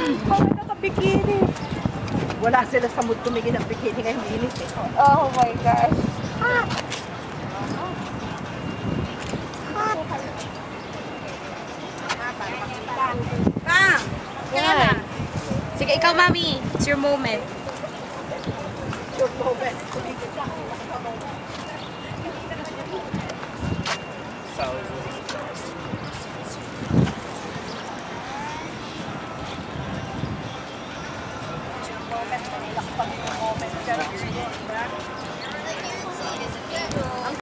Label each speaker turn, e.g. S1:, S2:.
S1: Mga naka-bikini. Wala sila sa mood tumigil ng bikini ngayong init eh.
S2: Oh my gosh. Hot!
S3: Bang! Kaya na. Sige, ikaw, mami. It's your moment.